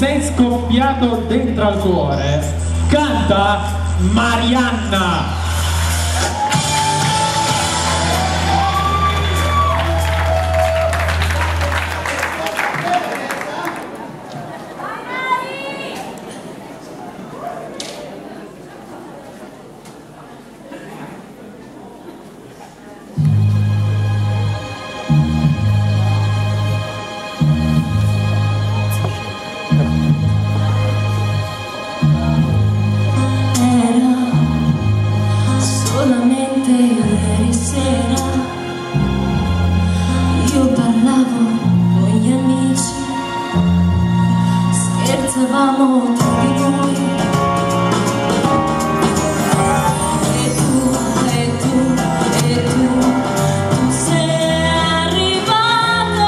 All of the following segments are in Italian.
sei scoppiato dentro al cuore, canta Marianna. Solamente ieri sera io parlavo con gli amici, scherzavamo tra di noi. Tu sei arrivato,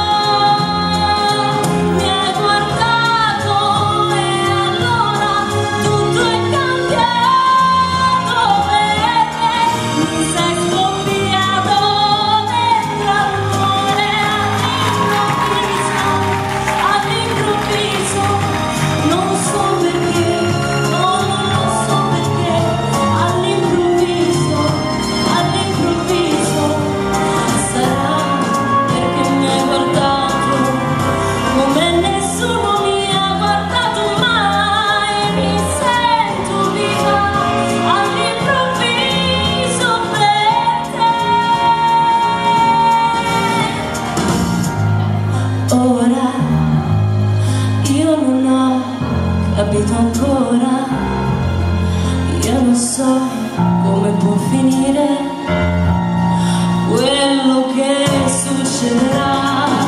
mi hai guardato e allora tutto è cambiato. Mi sei scoppiato dentro al cuore all'improvviso, non so perché, no, non so perché, all'improvviso, sarà perché mi hai guardato come nessuno mi ha guardato mai, mi sento viva all'improvviso per te. Ora io non ho capito ancora, io non so come può finire quello che succederà.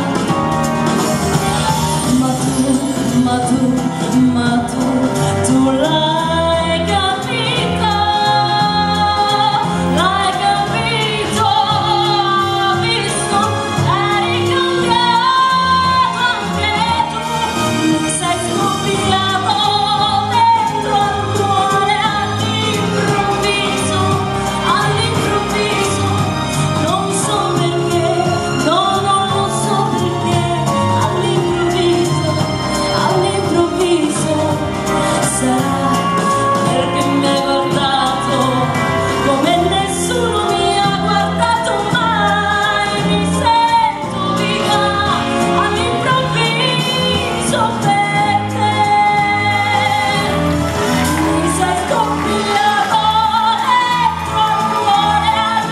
Ma tu l'hai capito, ho visto, eri cambiato anche tu, mi sei scoppiato dentro al cuore all'improvviso, non so perché, no, non so perché, all'improvviso, sarà perché mi hai guardato come nessuno mi ha guardato mai, mi sento viva all'improvviso per te. Mi sei scoppiato dentro al cuore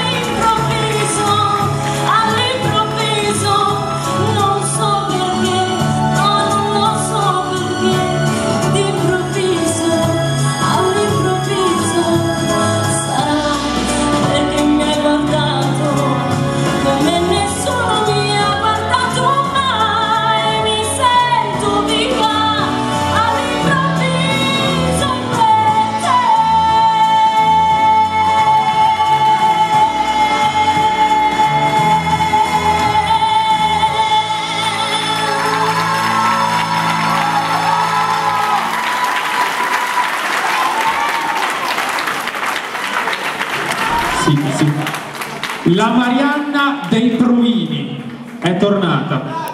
all'improvviso, non so perché, no, non so perché, d'improvviso, all'improvviso, sarà perché mi hai guardato come nessuno mi ha guardato mai, mi sento viva all'improvviso per te. Sì. La Marianna dei Provini è tornata.